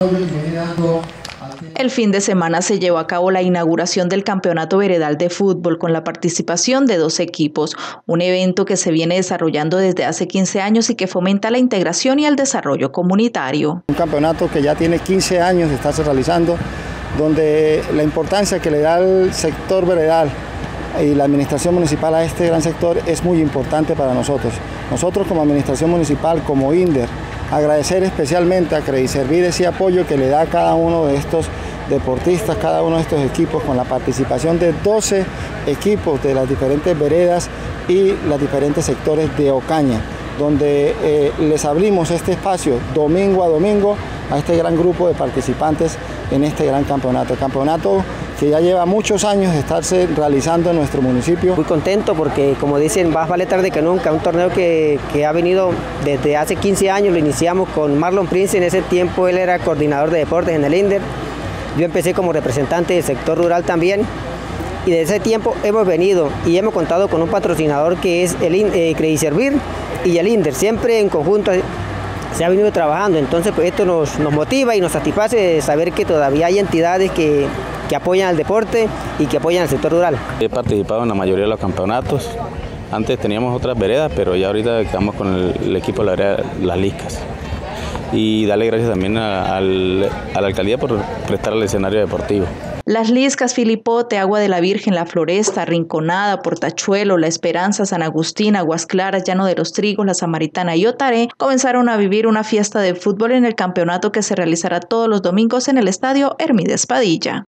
El fin de semana se llevó a cabo la inauguración del Campeonato Veredal de Fútbol con la participación de 2 equipos, un evento que se viene desarrollando desde hace 15 años y que fomenta la integración y el desarrollo comunitario. Un campeonato que ya tiene 15 años de estarse realizando, donde la importancia que le da el sector veredal y la administración municipal a este gran sector es muy importante para nosotros. Nosotros como administración municipal, como INDER, agradecer especialmente a Crediservir ese apoyo que le da a cada uno de estos deportistas, cada uno de estos equipos, con la participación de 12 equipos de las diferentes veredas y los diferentes sectores de Ocaña, donde les abrimos este espacio domingo a domingo a este gran grupo de participantes en este gran campeonato. Campeonato que ya lleva muchos años de estarse realizando en nuestro municipio. Muy contento porque, como dicen, más vale tarde que nunca, un torneo que ha venido desde hace 15 años, lo iniciamos con Marlon Prince, en ese tiempo él era coordinador de deportes en el INDER, yo empecé como representante del sector rural también, y desde ese tiempo hemos venido y hemos contado con un patrocinador que es el Crediservir y el INDER, siempre en conjunto se ha venido trabajando, entonces pues esto nos motiva y nos satisface de saber que todavía hay entidades que apoyan al deporte y que apoyan al sector rural. He participado en la mayoría de los campeonatos. Antes teníamos otras veredas, pero ya ahorita quedamos con el equipo de la vereda Las Liscas. Y darle gracias también a la alcaldía por prestar el escenario deportivo. Las Liscas, Filipote, Agua de la Virgen, La Floresta, Rinconada, Portachuelo, La Esperanza, San Agustín, Aguas Claras, Llano de los Trigos, La Samaritana y Otaré comenzaron a vivir una fiesta de fútbol en el campeonato que se realizará todos los domingos en el estadio Hermídez Padilla.